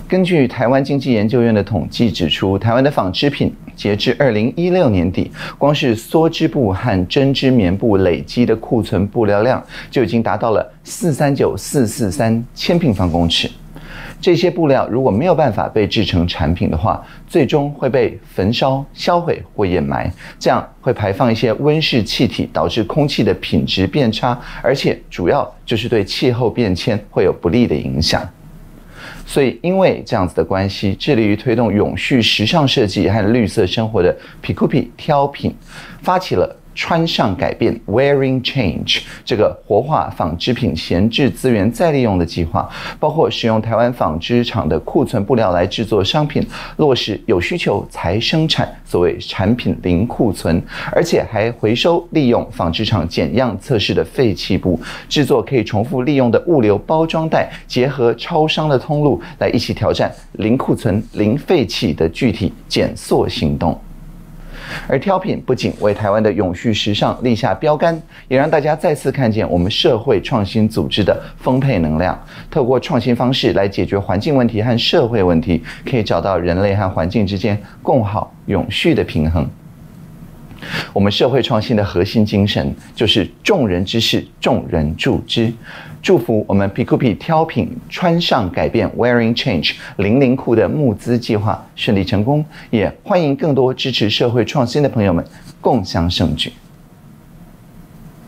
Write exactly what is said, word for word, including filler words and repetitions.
根据台湾经济研究院的统计指出，台湾的纺织品截至二零一六年底，光是梭织布和针织棉布累积的库存布料量就已经达到了四三九四四三千平方公尺。这些布料如果没有办法被制成产品的话，最终会被焚烧、销毁或掩埋，这样会排放一些温室气体，导致空气的品质变差，而且主要就是对气候变迁会有不利的影响。所以，因为这样子的关系，致力于推动永续时尚设计和绿色生活的 Pikupi 挑品，发起了穿上改变 Wearing Change 这个活化纺织品闲置资源再利用的计划，包括使用台湾纺织厂的库存布料来制作商品，落实有需求才生产，所谓产品零库存，而且还回收利用纺织厂检样测试的废弃布，制作可以重复利用的物流包装袋，结合超商的通路来一起挑战零库存、零废弃的具体减塑行动。而挑品不仅为台湾的永续时尚立下标杆，也让大家再次看见我们社会创新组织的丰沛能量。透过创新方式来解决环境问题和社会问题，可以找到人类和环境之间共好永续的平衡。我们社会创新的核心精神就是众人之事，众人助之。祝福我们 Pikupi 挑品穿上改变 Wearing Change 零零库的募资计划顺利成功，也欢迎更多支持社会创新的朋友们共襄盛举。